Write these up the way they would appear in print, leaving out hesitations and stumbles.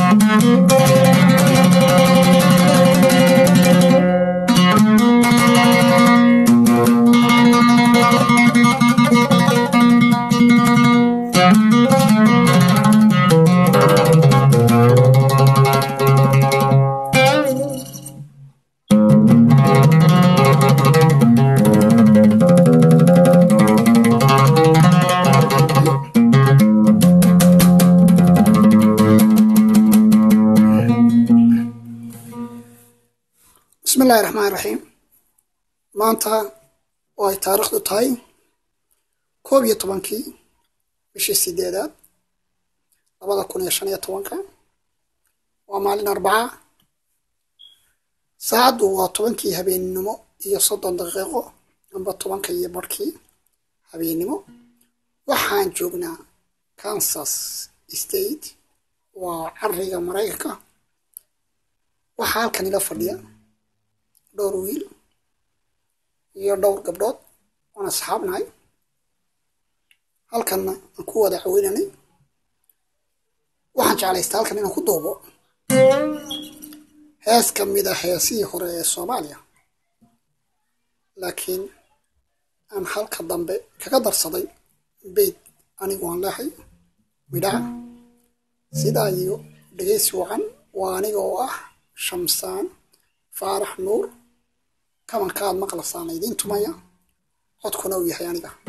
بسم الله الرحمن الرحيم. maanta oo ay taariikhdu tahay 11 bishii 8 2015 waa maalin Arbaca saacadu waa 10 habeenimo iyo 30 daqiiqo amba 10 iyo barkii habeenimo waxaan joognaa Kansas State waa cariga Mareykanka waxa halkan ila fadhiya dhowr wiil iyo dhowr gabdhood oo asxaabnahay halkan aan ku wada caawinanay waxaan jeclaystay halkan inaan ku duubo hees ka mid ah heesihii hore ee Soomaaliya laakiin aan halka dambe kaga darsaday beed anigu aan leeyahay midhaha sidaa iyo dhageysi wacan waa aniga oo ah Shamsaan Faarax Nuur كمان كان مقلصان يدين تمايا عدكنا وياها يعني ده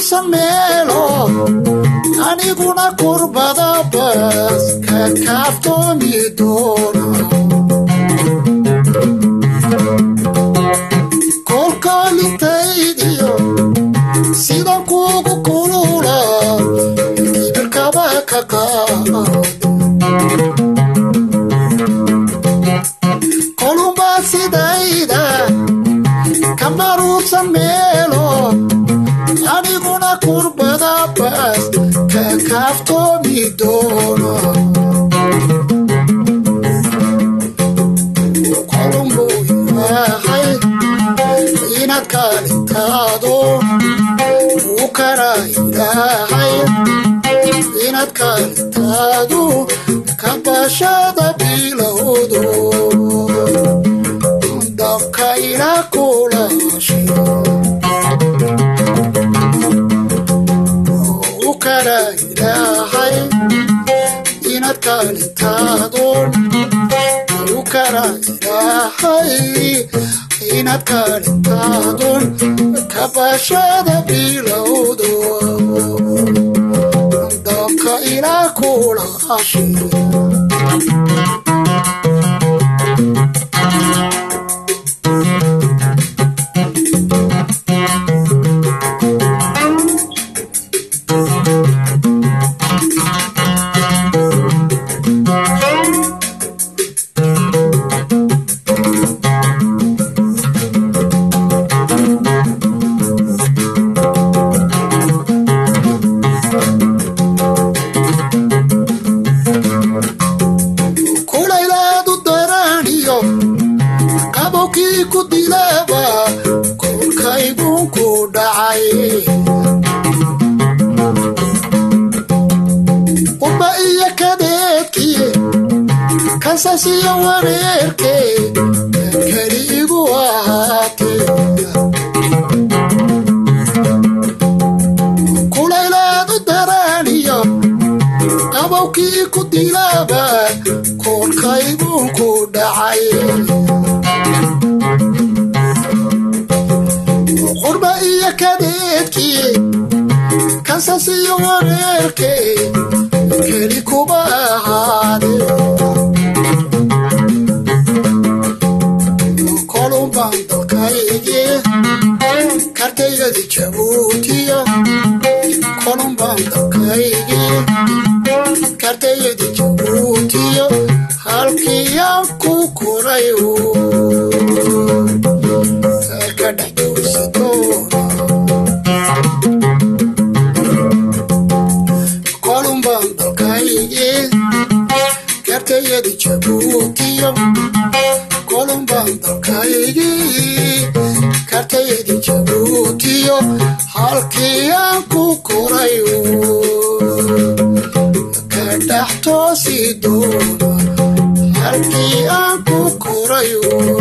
sameelo aniguna kurbada bas ka kaaftoomi doona kolkalitaydiyo sidan kugu kulula ibirkaba ka qaado kolumba sidayda kamaruusan meelo aniguna kurbada bas ka kaaftoomi doona kolumbu ilaahay inaad kaalintaado u kara ilaahay inaad kaalintaadu ka bashada bilowdo dabka ila kulashe u kara ilaahay inaad kaalintaado u kara ilaahay inaad kaalintaado ka bashada bilowdo dabka ila kulashe kansasiyo wareerke keliigu ahaate kulaylaadu daraaniyo qabowkii ku dilaba koolkaybuu ku dhacay qurba iyo kadeedkii kansasiyo wareerke keli kuba ahaade kartaydadi jabuutiyo kolumban dalkaygii kartaydadi jabuutiyo halkiyaan ku koray ka dhex joogsadoona kolumban dalkaygii kartaydadi jabuutiyo kolumban dalkaygii kartaydi jabuutiyo halkiyaan ku koray ka dhex toosi doona halkii aan ku koray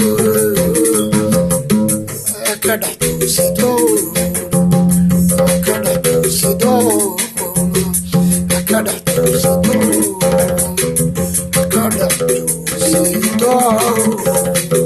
ka dhex toosi doona ka dhex toosi doona ka dhex toosi doona ka dhex toosi doona